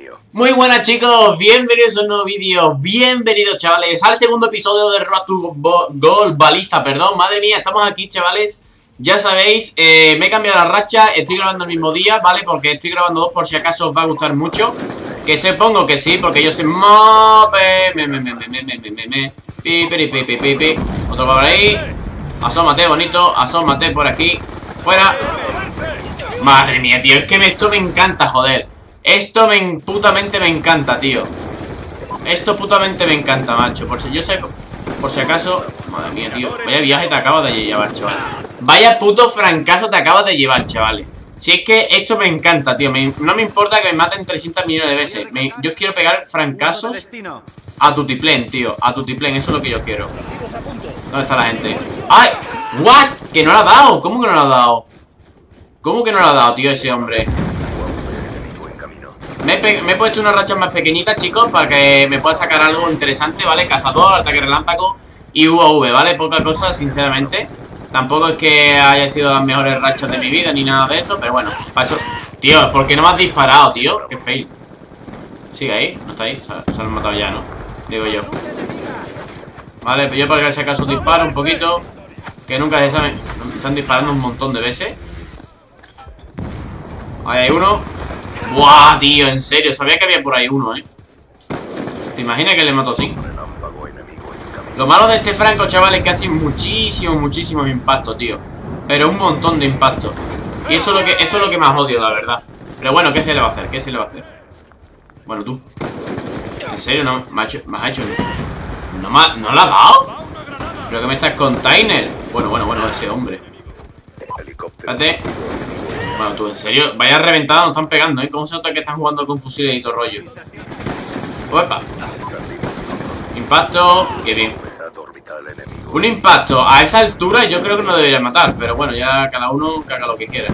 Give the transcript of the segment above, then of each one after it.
Muy buenas chicos, bienvenidos a un nuevo vídeo. Bienvenidos chavales al segundo episodio de Road to Gold Balista, perdón. Madre mía, estamos aquí chavales. Ya sabéis, me he cambiado la racha. Estoy grabando el mismo día, ¿vale? Porque estoy grabando dos por si acaso os va a gustar mucho. Que supongo que sí, porque yo soy otro por ahí. Asómate, bonito, asómate por aquí. Fuera. Madre mía, tío, es que esto me encanta, joder. Esto putamente me encanta, tío. Esto putamente me encanta, macho. Por si acaso. Madre mía, tío. Vaya viaje te acabas de llevar, chaval. Vaya puto francazo te acabas de llevar, chavales. Si es que esto me encanta, tío. No me importa que me maten 300 millones de veces. Yo quiero pegar francazos a tutiplén, tío. A tutiplén, eso es lo que yo quiero. ¿Dónde está la gente? ¡Ay! ¿What? ¿Que no la ha dado? ¿Cómo que no la ha dado? ¿Cómo que no la ha dado, tío, ese hombre? Me he puesto unas rachas más pequeñitas, chicos, para que me pueda sacar algo interesante, ¿vale? Cazador, ataque relámpago y UAV, ¿vale? Poca cosa, sinceramente. Tampoco es que haya sido las mejores rachas de mi vida ni nada de eso, pero bueno, para eso... Tío, ¿por qué no me has disparado, tío? Qué fail. Sigue ahí, no está ahí, se han matado ya, ¿no? Digo yo. Vale, pero yo para que si acaso disparo un poquito. Que nunca se sabe. Me están disparando un montón de veces. Ahí hay uno. Buah, tío, en serio, sabía que había por ahí uno, ¿Te imaginas que le mato así? Lo malo de este franco, chavales, es que hace muchísimos impactos, tío. Pero un montón de impactos. Y eso es lo que más odio, la verdad. Pero bueno, ¿qué se le va a hacer? ¿Qué se le va a hacer? Bueno, tú. ¿En serio? ¿No me has hecho? ¿No la has dado? ¿Pero que me estás container? Bueno, ese hombre. Espérate. Bueno, tú, en serio, vaya reventada nos están pegando, ¿Cómo se nota que están jugando con fusiles y todo rollo? ¡Opa! Impacto, qué bien. Un impacto a esa altura yo creo que no debería matar. Pero bueno, ya cada uno caga lo que quiera.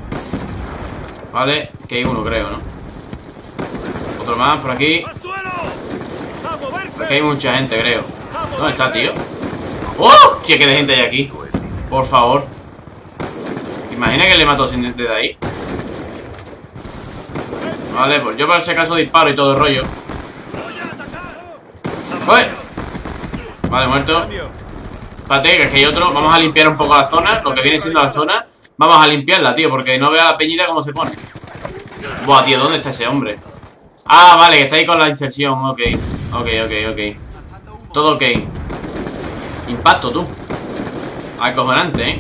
Vale, que hay uno creo, ¿no? Otro más por aquí. Aquí hay mucha gente, creo. ¿Dónde está, tío? ¡Oh! Tío, que de gente hay aquí. Por favor. Imagina que le mato sin desde de ahí. Vale, pues yo por ese caso disparo y todo el rollo. ¡Uy! Vale, muerto. Espérate, que aquí hay otro. Vamos a limpiar un poco la zona. Lo que viene siendo la zona. Vamos a limpiarla, tío, porque no veo a la peñita cómo se pone. Buah, tío, ¿dónde está ese hombre? Ah, vale, que está ahí con la inserción. Ok. Todo ok. Impacto, tú. Acojonante,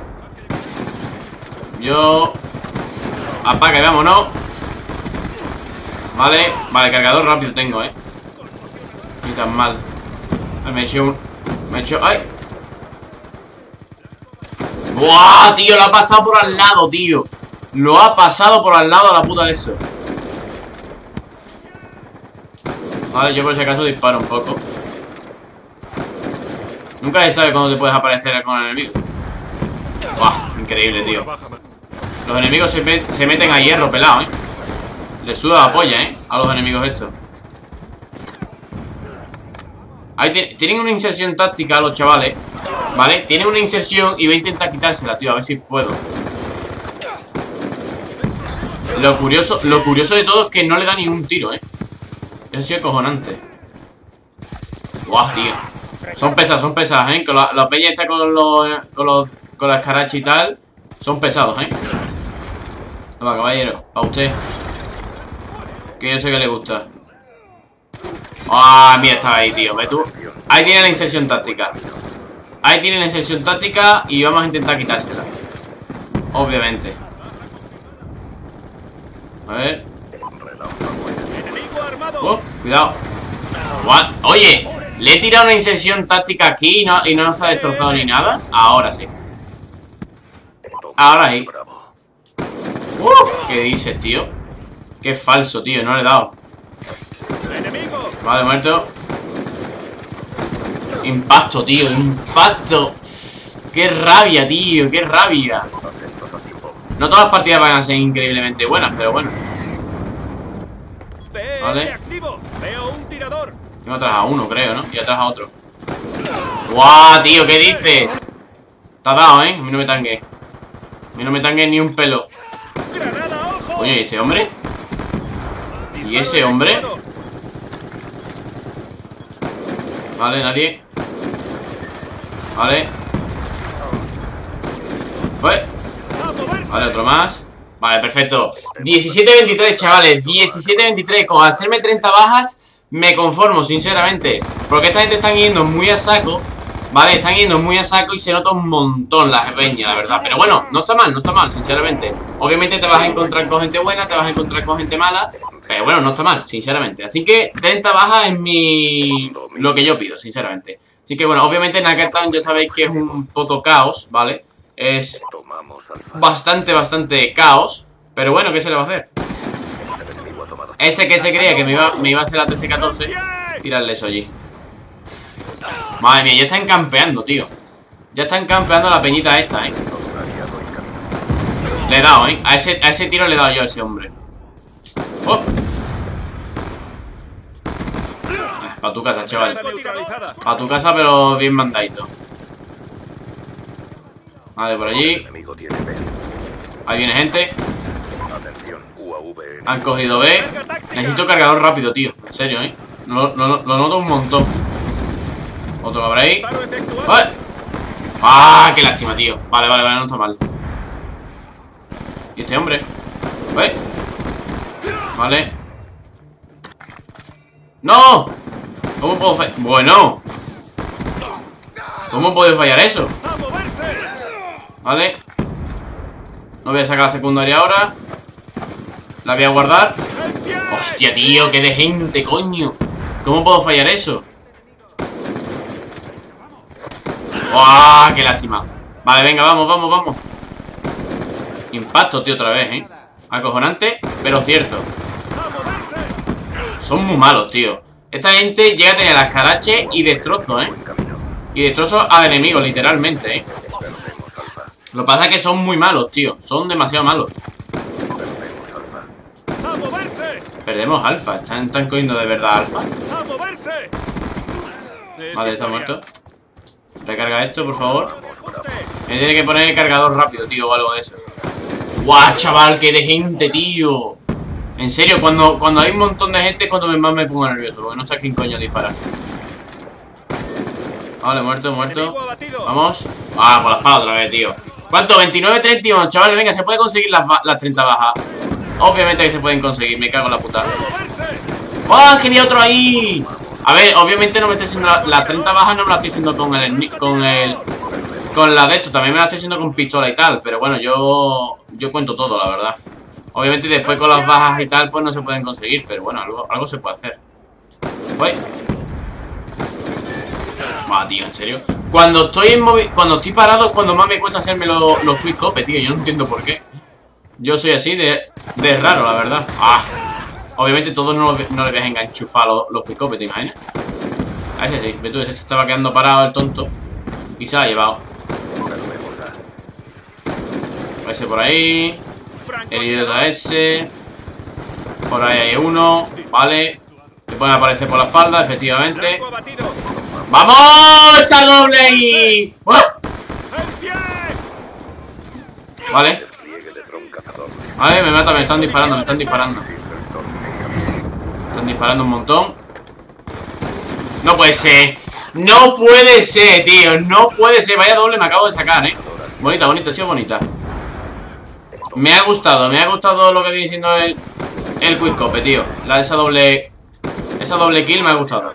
Yo... Apaga y vámonos. Vale, cargador rápido tengo, Ni tan mal. Me he hecho ¡ay! ¡Buah, tío! Lo ha pasado por al lado, tío. Lo ha pasado por al lado a la puta de eso. Vale, yo por si acaso disparo un poco. Nunca se sabe cuándo te puedes aparecer con el enemigo. ¡Buah! Increíble, tío. Los enemigos se meten a hierro pelado, Les suda la polla, a los enemigos estos. Ahí tienen una inserción táctica los chavales. ¿Vale? Tienen una inserción y voy a intentar quitársela, tío. A ver si puedo. Lo curioso de todo es que no le da ni un tiro, Eso sí es acojonante. Guau, tío. Son pesadas, Con la peña está con la escaracha y tal. Son pesados, Toma, caballero, para usted. Que yo sé que le gusta. Ah, mira, estaba ahí, tío. ¿Ves tú? Ahí tiene la inserción táctica. Y vamos a intentar quitársela. Obviamente. A ver. Oh, cuidado. What? Oye, le he tirado una inserción táctica aquí y no se ha destrozado ni nada. Ahora sí. Ahora sí. ¿Qué dices, tío? Qué falso, tío, no le he dado. Vale, muerto. Impacto, tío, impacto. Qué rabia, tío, qué rabia. No todas las partidas van a ser increíblemente buenas, pero bueno. Vale. Tengo atrás a uno, creo, ¿no? Y atrás a otro. ¡Guau, tío! ¿Qué dices? Te has dado, A mí no me tangue. A mí no me tangue ni un pelo. Coño, ¿y este hombre? ¿Y ese hombre? Vale, nadie. Vale. Pues. Vale, otro más. Vale, perfecto. 17-23, chavales. 17-23. Con hacerme 30 bajas me conformo, sinceramente. Porque esta gente están yendo muy a saco. Vale, están yendo muy a saco y se nota un montón la peña, la verdad. Pero bueno, no está mal, sinceramente. Obviamente te vas a encontrar con gente buena, te vas a encontrar con gente mala. Pero bueno, no está mal, sinceramente. Así que 30 bajas es lo que yo pido, sinceramente. Así que bueno, obviamente Knackertown ya sabéis que es un poco caos, ¿vale? Es bastante caos. Pero bueno, ¿qué se le va a hacer? Ese que se creía que me iba a hacer la TC-14, tirarle eso allí. Madre mía, ya están campeando, tío. Ya están campeando la peñita esta, Le he dado, A ese tiro le he dado yo a ese hombre. Oh. Para tu casa, chaval. Para tu casa, pero bien mandadito. Vale, por allí. Ahí viene gente. Han cogido B. Necesito cargador rápido, tío. En serio, Lo noto un montón. Otro por ahí. ¡Ay! ¡Ah! ¡Qué lástima, tío! Vale, no está mal. ¿Y este hombre? ¡Ay! Vale. ¡No! ¿Cómo puedo fallar? Bueno. ¿Cómo puedo fallar eso? Vale. No voy a sacar la secundaria ahora. La voy a guardar. ¡Hostia, tío! ¡Qué de gente, coño! ¿Cómo puedo fallar eso? ¡Wow! ¡Qué lástima! Vale, venga, vamos. Impacto, tío, otra vez, Acojonante, pero cierto. Son muy malos, tío. Esta gente llega a tener las caraches y destrozo, Y destrozo al enemigo, literalmente, Lo que pasa es que son muy malos, tío. Son demasiado malos. Perdemos alfa. ¿Están cogiendo de verdad alfa? Vale, está muerto. Recarga esto, por favor. Me tiene que poner el cargador rápido, tío, o algo de eso. ¡Guau, chaval! ¡Qué de gente, tío! En serio, cuando hay un montón de gente es cuando más me pongo nervioso, porque no sé a quién coño disparar. Vale, muerto. Vamos. Ah, por la espada otra vez, tío. ¿Cuánto? 29-31, chavales. Venga, se puede conseguir las 30 bajas. Obviamente que se pueden conseguir, me cago en la puta. ¡Oh, que había otro ahí! A ver, obviamente no me estoy haciendo las 30 bajas, no me las estoy haciendo con la de esto. También me la estoy haciendo con pistola y tal. Pero bueno, yo cuento todo, la verdad. Obviamente después con las bajas y tal, pues no se pueden conseguir. Pero bueno, algo se puede hacer. Voy. Va, tío, en serio. Cuando estoy parado es cuando más me cuesta hacerme los quick copes, tío. Yo no entiendo por qué. Yo soy así de raro, la verdad. Ah. Obviamente todos no le voy a enganchufar los quick copes, ¿te imaginas? A ese sí. Ese se estaba quedando parado el tonto. Y se la ha llevado. Ese por ahí. El idiota ese. Por ahí hay uno. Vale. Se pueden aparecer por la espalda, efectivamente. ¡Vamos! ¡A doble ahí! ¡Oh! Vale. Vale, me mata, me están disparando. Me están disparando un montón. No puede ser. No puede ser, tío. No puede ser. Vaya doble me acabo de sacar, Bonita, ha sido bonita. Me ha gustado lo que viene siendo el quickscope, tío. Esa doble kill me ha gustado.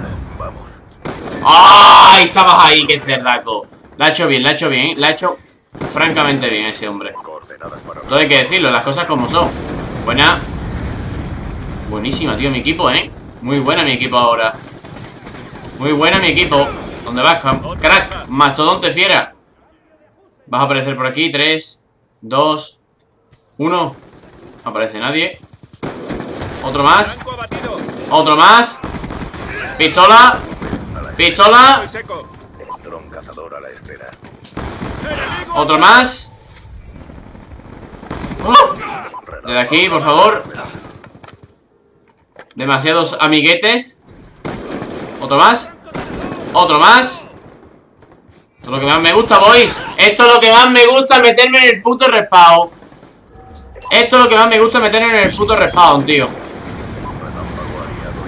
¡Ay! Estabas ahí, qué cerdaco. La ha hecho bien, La ha hecho francamente bien ese hombre. Todo hay que decirlo, las cosas como son. Buena. Buenísima, tío, mi equipo, Muy buena mi equipo ahora. Muy buena mi equipo. ¿Dónde vas, crack? Mastodonte fiera. Vas a aparecer por aquí. 3, 2, 1. No aparece nadie. Otro más. Otro más. Pistola. Pistola. Otro más. Desde aquí, por favor. Demasiados amiguetes. Otro más. Otro más. Esto es lo que más me gusta, boys. Esto es lo que más me gusta, meterme en el puto respawn. Esto es lo que más me gusta, meterme en el puto respawn, tío.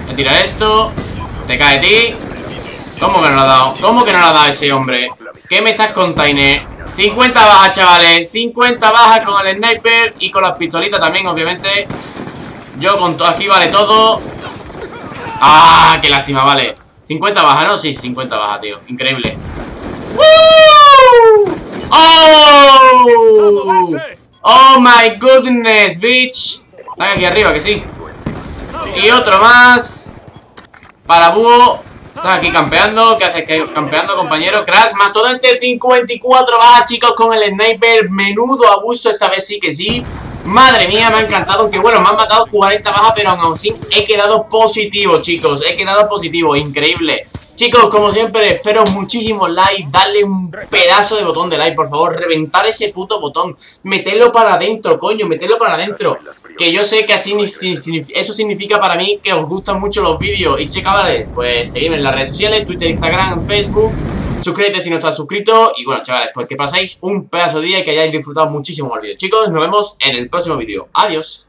Te tira esto. Te cae ti. ¿Cómo que no lo ha dado? ¿Cómo que no lo ha dado ese hombre? ¿Qué me estás contando? 50 bajas, chavales. 50 bajas con el sniper y con las pistolitas también, obviamente. Yo con todo, aquí vale todo. ¡Ah! ¡Qué lástima! Vale. 50 bajas, ¿no? Sí, 50 bajas, tío. Increíble. ¡Woo! ¡Oh! ¡Oh, my goodness, bitch! Están aquí arriba, que sí. Y otro más. Para Búho. Están aquí campeando. ¿Qué haces campeando, compañero? Crack, mastodonte, 54 bajas, chicos, con el sniper. Menudo abuso, esta vez sí que sí. Madre mía, me ha encantado. Aunque bueno, me han matado 40 bajas, pero aún así he quedado positivo, chicos. He quedado positivo, increíble. Chicos, como siempre, espero muchísimos likes. Dale un pedazo de botón de like, por favor. Reventar ese puto botón. Metedlo para adentro, coño, metedlo para adentro. Que yo sé que así eso significa para mí que os gustan mucho los vídeos. Y checa, vale, pues seguidme en las redes sociales, Twitter, Instagram, Facebook. Suscríbete si no estás suscrito. Y bueno, chavales, pues que paséis un pedazo de día y que hayáis disfrutado muchísimo el vídeo. Chicos, nos vemos en el próximo vídeo. Adiós.